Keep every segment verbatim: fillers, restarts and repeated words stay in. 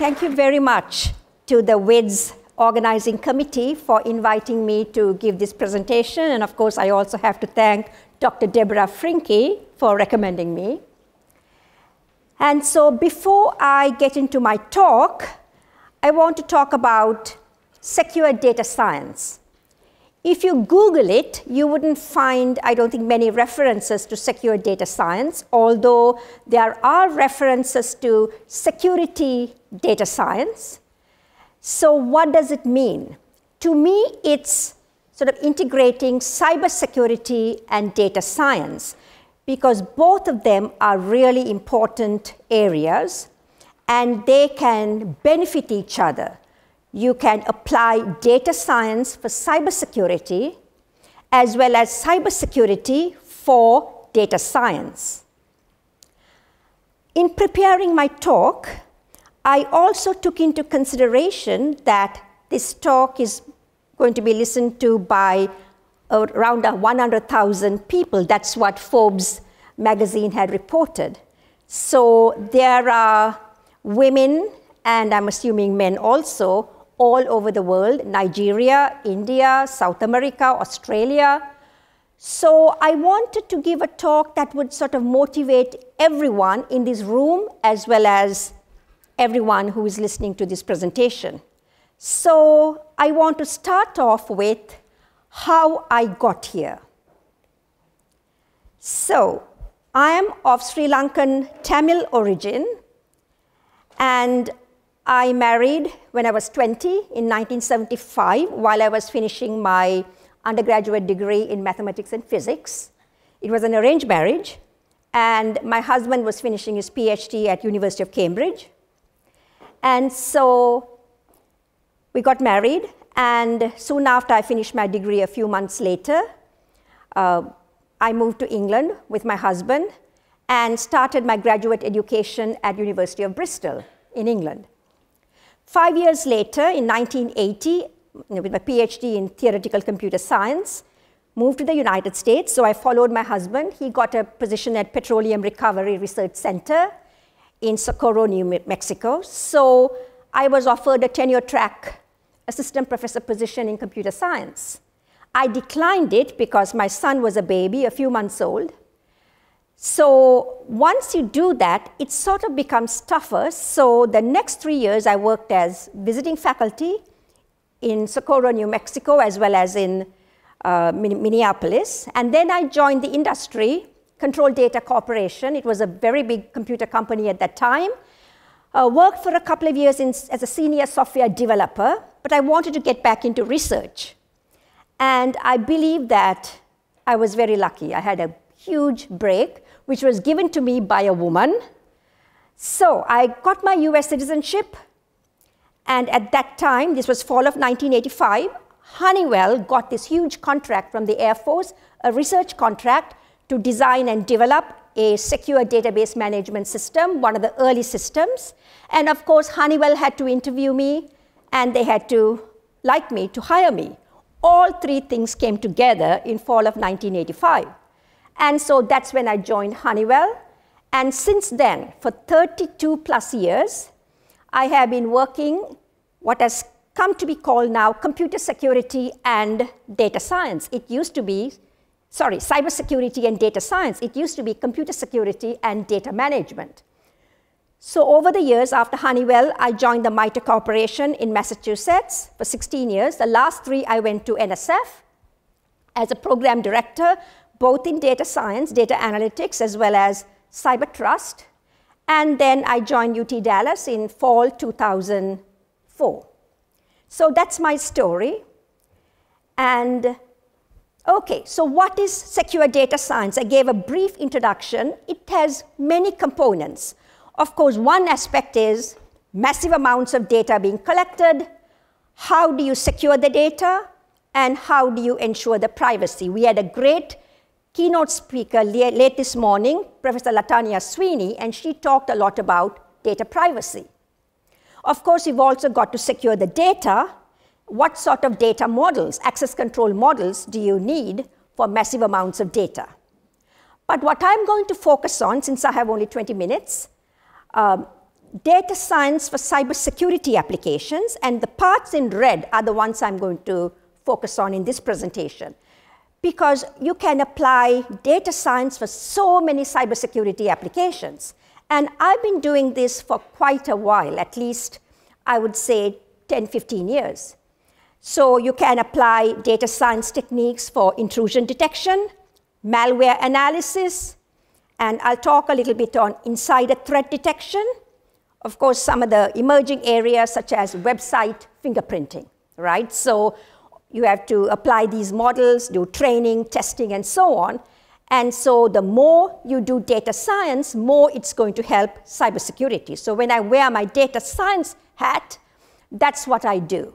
thank you very much to the W I D S organizing committee for inviting me to give this presentation. And of course, I also have to thank Doctor Deborah Frinke for recommending me. And so before I get into my talk, I want to talk about secure data science. If you Google it, you wouldn't find, I don't think, many references to secure data science, although there are references to security data science. So what does it mean? To me, it's sort of integrating cybersecurity and data science, because both of them are really important areas, and they can benefit each other. You can apply data science for cybersecurity, as well as cybersecurity for data science. In preparing my talk, I also took into consideration that this talk is going to be listened to by around one hundred thousand people. That's what Forbes magazine had reported. So there are women, and I'm assuming men also, all over the world: Nigeria, India, South America, Australia. So I wanted to give a talk that would sort of motivate everyone in this room, as well as everyone who is listening to this presentation. So I want to start off with how I got here. So I am of Sri Lankan Tamil origin, and I married when I was twenty in nineteen seventy-five while I was finishing my undergraduate degree in mathematics and physics. It was an arranged marriage, and my husband was finishing his PhD at University of Cambridge. And so we got married, and soon after I finished my degree, a few months later, uh, I moved to England with my husband and started my graduate education at University of Bristol in England. Five years later, in nineteen eighty, with my PhD in theoretical computer science, moved to the United States. So I followed my husband. He got a position at Petroleum Recovery Research Center in Socorro, New Mexico. So I was offered a tenure track assistant professor position in computer science. I declined it because my son was a baby, a few months old. So once you do that, it sort of becomes tougher. So the next three years, I worked as visiting faculty in Socorro, New Mexico, as well as in uh, Minneapolis. And then I joined the industry, Control Data Corporation. It was a very big computer company at that time. Uh, worked for a couple of years in, as a senior software developer, but I wanted to get back into research. And I believe that I was very lucky. I had a huge break, which was given to me by a woman. So I got my U S citizenship, and at that time, this was fall of nineteen eighty-five, Honeywell got this huge contract from the Air Force, a research contract to design and develop a secure database management system, one of the early systems. And of course, Honeywell had to interview me, and they had to like me to hire me. All three things came together in fall of nineteen eighty-five. And so that's when I joined Honeywell. And since then, for thirty-two plus years, I have been working what has come to be called now computer security and data science. It used to be, sorry, cybersecurity and data science. It used to be computer security and data management. So over the years after Honeywell, I joined the MITRE Corporation in Massachusetts for sixteen years. The last three, I went to N S F as a program director, both in data science, data analytics, as well as cyber trust. And then I joined U T Dallas in fall two thousand four. So that's my story. And okay, so what is secure data science? I gave a brief introduction. It has many components. Of course, one aspect is massive amounts of data being collected. How do you secure the data? And how do you ensure the privacy? We had a great keynote speaker late this morning, Professor Latanya Sweeney, and she talked a lot about data privacy. Of course, we've also got to secure the data. What sort of data models, access control models, do you need for massive amounts of data? But what I'm going to focus on, since I have only twenty minutes, um, data science for cybersecurity applications, and the parts in red are the ones I'm going to focus on in this presentation. Because you can apply data science for so many cybersecurity applications. And I've been doing this for quite a while, at least I would say ten, fifteen years. So you can apply data science techniques for intrusion detection, malware analysis, and I'll talk a little bit on insider threat detection. Of course, some of the emerging areas such as website fingerprinting, right? So you have to apply these models, do training, testing, and so on. And so the more you do data science, more it's going to help cybersecurity. So when I wear my data science hat, that's what I do.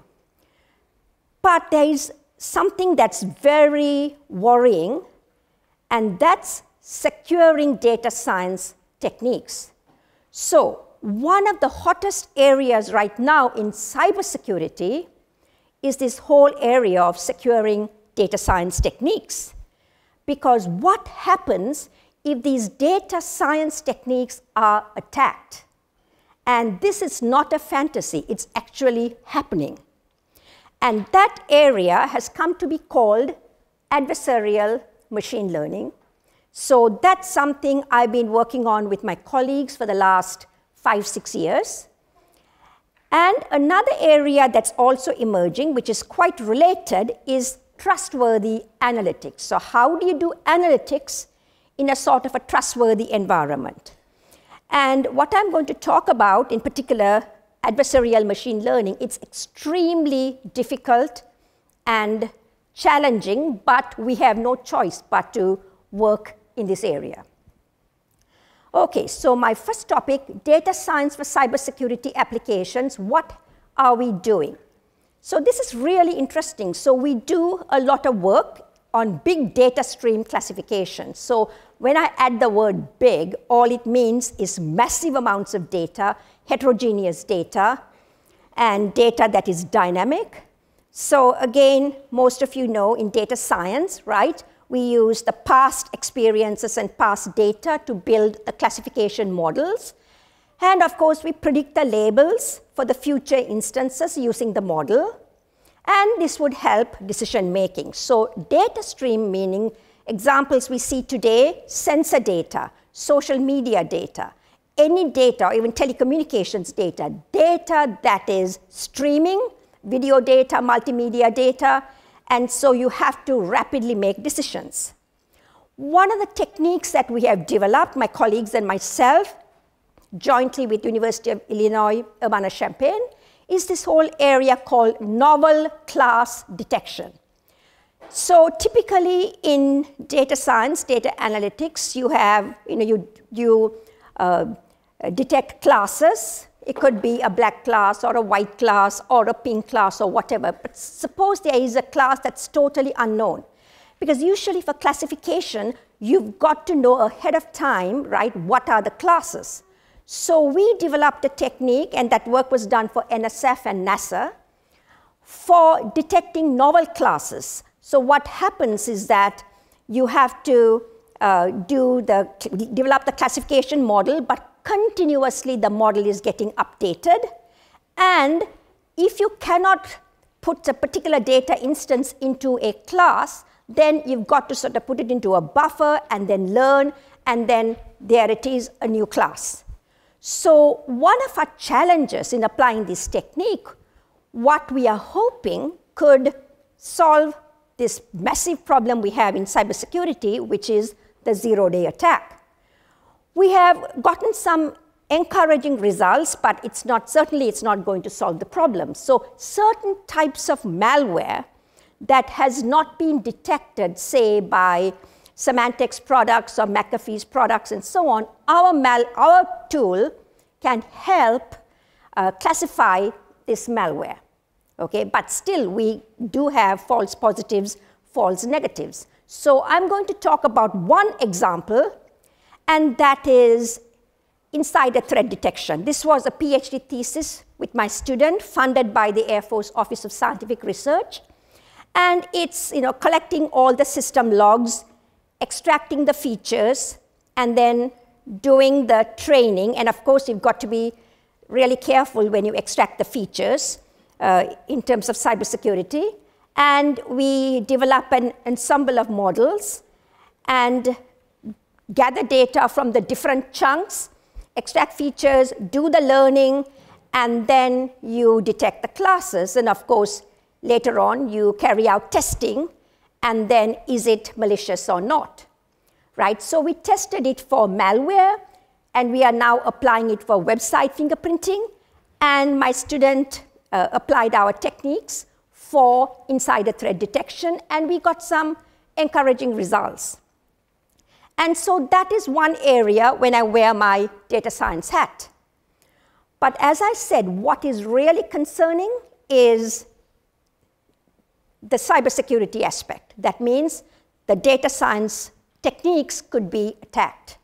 But there is something that's very worrying, and that's securing data science techniques. So one of the hottest areas right now in cybersecurity is this whole area of securing data science techniques. Because what happens if these data science techniques are attacked? And this is not a fantasy, it's actually happening. And that area has come to be called adversarial machine learning. So that's something I've been working on with my colleagues for the last five, six years. And another area that's also emerging, which is quite related, is trustworthy analytics. So how do you do analytics in a sort of a trustworthy environment? And what I'm going to talk about, in particular, adversarial machine learning, it's extremely difficult and challenging, but we have no choice but to work in this area. Okay, so my first topic, data science for cybersecurity applications. What are we doing? So this is really interesting. So we do a lot of work on big data stream classification. So when I add the word big, all it means is massive amounts of data, heterogeneous data, and data that is dynamic. So again, most of you know in data science, right, we use the past experiences and past data to build the classification models. And of course, we predict the labels for the future instances using the model. And this would help decision making. So data stream meaning examples we see today, sensor data, social media data, any data, or even telecommunications data, data that is streaming, video data, multimedia data, and so you have to rapidly make decisions. One of the techniques that we have developed, my colleagues and myself, jointly with University of Illinois, Urbana-Champaign, is this whole area called novel class detection. So typically in data science, data analytics, you have, you know, you, you uh, detect classes. It could be a black class or a white class or a pink class or whatever. But suppose there is a class that's totally unknown. Because usually for classification, you've got to know ahead of time, right, what are the classes. So we developed a technique, and that work was done for N S F and NASA, for detecting novel classes. So what happens is that you have to uh, do the, develop the classification model, but continuously the model is getting updated. And if you cannot put a particular data instance into a class, then you've got to sort of put it into a buffer and then learn, and then there it is, a new class. So one of our challenges in applying this technique, what we are hoping could solve this massive problem we have in cybersecurity, which is the zero-day attack. We have gotten some encouraging results, but it's not, certainly it's not going to solve the problem. So certain types of malware that has not been detected, say, by Symantec's products or McAfee's products and so on, our, mal our tool can help uh, classify this malware. Okay? But still, we do have false positives, false negatives. So I'm going to talk about one example, and that is insider threat detection. This was a PhD thesis with my student, funded by the Air Force Office of Scientific Research. And it's, you know, collecting all the system logs, extracting the features, and then doing the training. And of course, you've got to be really careful when you extract the features uh, in terms of cybersecurity. And we develop an ensemble of models and gather data from the different chunks, extract features, do the learning, and then you detect the classes. And of course, later on, you carry out testing, and then is it malicious or not, right? So we tested it for malware, and we are now applying it for website fingerprinting. And my student uh, applied our techniques for insider threat detection, and we got some encouraging results. And so that is one area when I wear my data science hat. But as I said, what is really concerning is the cybersecurity aspect. That means the data science techniques could be attacked.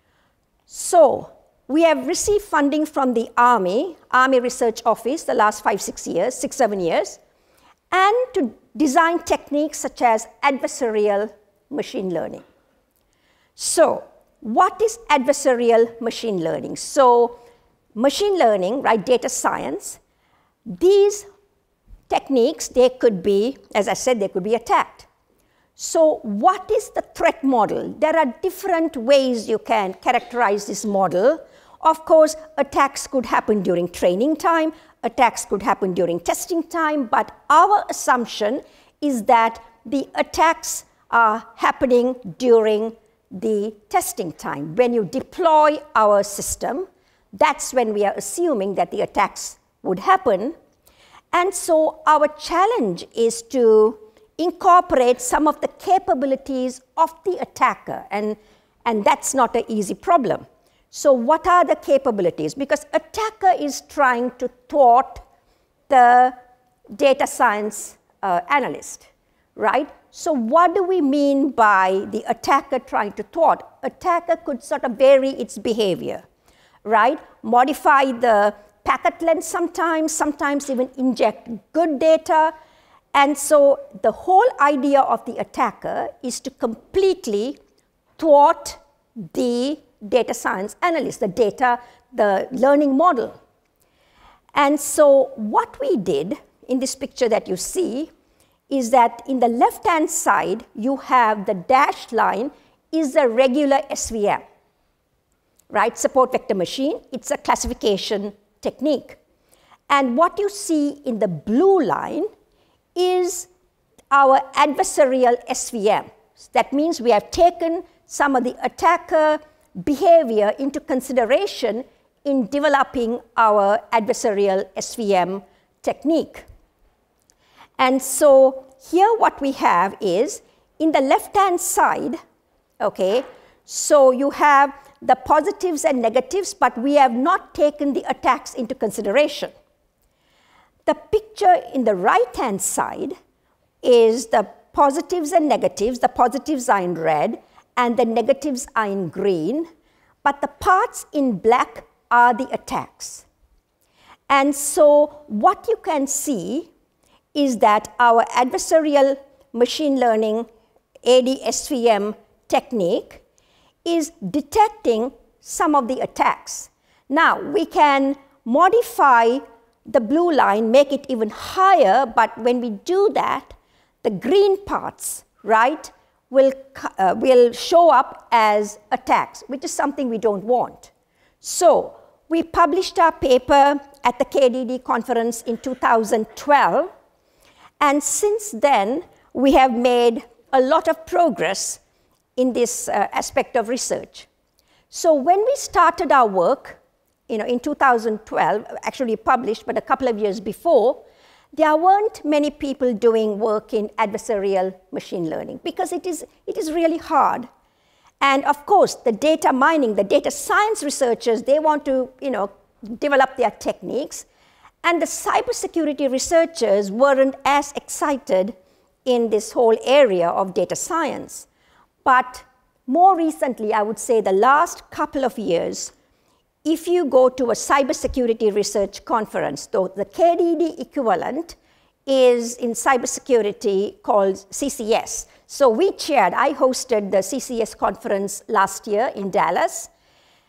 So we have received funding from the Army, Army Research Office, the last five, six years, six, seven years, and to design techniques such as adversarial machine learning. So what is adversarial machine learning? So machine learning, right, data science, these techniques, they could be, as I said, they could be attacked. So what is the threat model? There are different ways you can characterize this model. Of course, attacks could happen during training time, attacks could happen during testing time, but our assumption is that the attacks are happening during the testing time. When you deploy our system, that's when we are assuming that the attacks would happen. And so our challenge is to incorporate some of the capabilities of the attacker, and, and that's not an easy problem. So what are the capabilities? Because attacker is trying to thwart the data science uh, analyst, right? So what do we mean by the attacker trying to thwart? Attacker could sort of vary its behavior, right? Modify the packet length sometimes, sometimes even inject good data. And so the whole idea of the attacker is to completely thwart the data science analyst, the data, the learning model. And so what we did in this picture that you see is that in the left-hand side, you have the dashed line is a regular S V M, right? Support vector machine. It's a classification technique. And what you see in the blue line is our adversarial S V M. That means we have taken some of the attacker behavior into consideration in developing our adversarial S V M technique. And so here what we have is, in the left-hand side, okay, so you have the positives and negatives, but we have not taken the attacks into consideration. The picture in the right-hand side is the positives and negatives. The positives are in red, and the negatives are in green, but the parts in black are the attacks. And so what you can see is that our adversarial machine learning A D S V M technique is detecting some of the attacks. Now, we can modify the blue line, make it even higher, but when we do that, the green parts, right, will, uh, will show up as attacks, which is something we don't want. So we published our paper at the K D D conference in two thousand twelve, and since then, we have made a lot of progress in this uh, aspect of research. So when we started our work, you know, in two thousand twelve, actually published, but a couple of years before, there weren't many people doing work in adversarial machine learning because it is, it is really hard. And of course, the data mining, the data science researchers, they want to, you know, develop their techniques. And the cybersecurity researchers weren't as excited in this whole area of data science. But more recently, I would say the last couple of years, if you go to a cybersecurity research conference, though the K D D equivalent is in cybersecurity called C C S. So we chaired, I hosted the C C S conference last year in Dallas.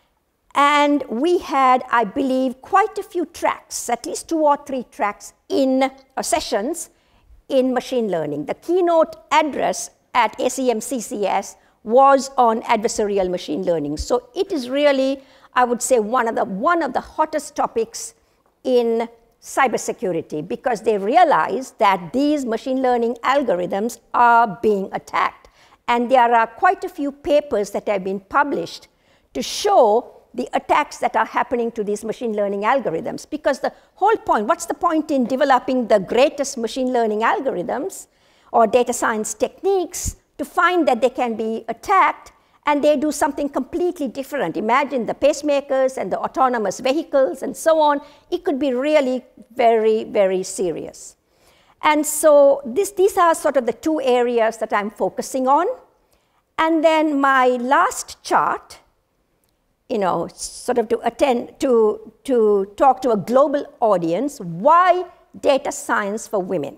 And we had, I believe, quite a few tracks, at least two or three tracks in uh, sessions in machine learning. The keynote address at A C M C C S was on adversarial machine learning. So it is really, I would say, one of the, one of the hottest topics in cybersecurity, because they realize that these machine learning algorithms are being attacked. And there are quite a few papers that have been published to show the attacks that are happening to these machine learning algorithms. Because the whole point, what's the point in developing the greatest machine learning algorithms or data science techniques to find that they can be attacked and they do something completely different? Imagine the pacemakers and the autonomous vehicles and so on. It could be really very, very serious. And so this, these are sort of the two areas that I'm focusing on. And then my last chart, you know, sort of to attend, to, to talk to a global audience, why data science for women?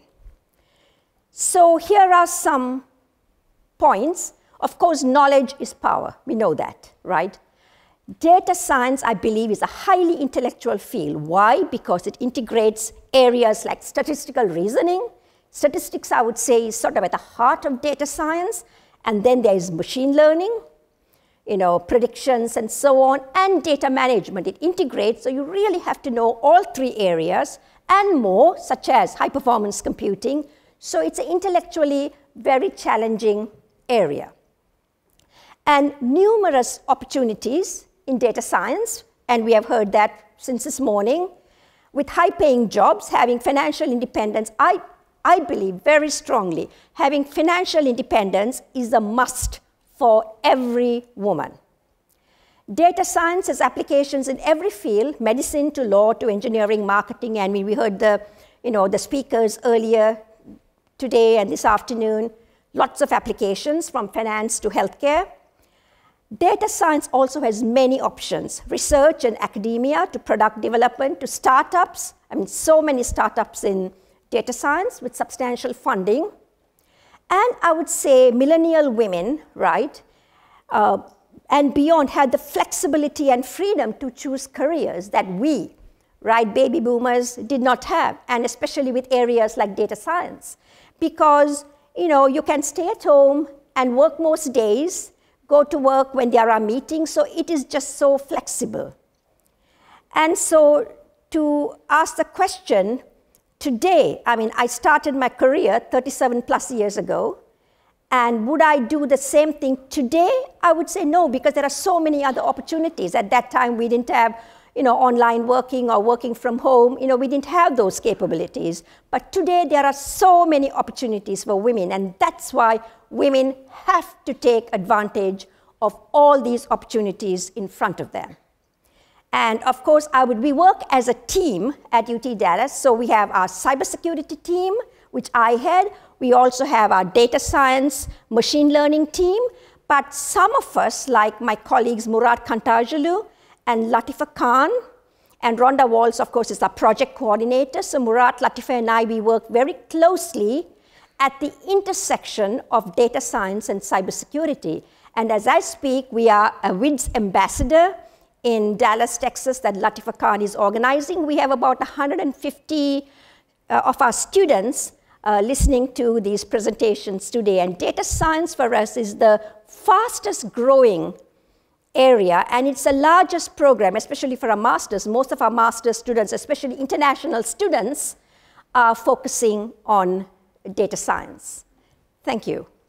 So here are some points. Of course, knowledge is power. We know that, right? Data science, I believe, is a highly intellectual field. Why? Because it integrates areas like statistical reasoning. Statistics, I would say, is sort of at the heart of data science. And then there is machine learning, you know, predictions and so on, and data management. It integrates, so you really have to know all three areas and more, such as high-performance computing. So it's an intellectually very challenging area. And numerous opportunities in data science, and we have heard that since this morning, with high-paying jobs, having financial independence. I, I believe very strongly having financial independence is a must for every woman. Data science has applications in every field, medicine to law to engineering, marketing. I mean, we heard the, you know, the speakers earlier today and this afternoon. Lots of applications from finance to healthcare. Data science also has many options, research and academia to product development to startups. I mean, so many startups in data science with substantial funding. And I would say millennial women, right, uh, and beyond had the flexibility and freedom to choose careers that we, right, baby boomers did not have, and especially with areas like data science. Because, you know, you can stay at home and work most days, go to work when there are meetings, so it is just so flexible. And so to ask the question, today, I mean, I started my career thirty-seven plus years ago, and would I do the same thing today? I would say no, because there are so many other opportunities. At that time, we didn't have, you know, online working or working from home. You know, we didn't have those capabilities. But today, there are so many opportunities for women, and that's why women have to take advantage of all these opportunities in front of them. And of course, I would, we work as a team at U T Dallas. So we have our cybersecurity team, which I head. We also have our data science, machine learning team. But some of us, like my colleagues Murat Kantarjalu and Latifa Khan, and Rhonda Walls, of course, is our project coordinator. So Murat, Latifa, and I, we work very closely at the intersection of data science and cybersecurity. And as I speak, we are a W I D S ambassador in Dallas, Texas, that Latifa Khan is organizing. We have about one hundred fifty uh, of our students uh, listening to these presentations today. And data science for us is the fastest growing area, and it's the largest program, especially for our masters. Most of our master's students, especially international students, are focusing on data science. Thank you.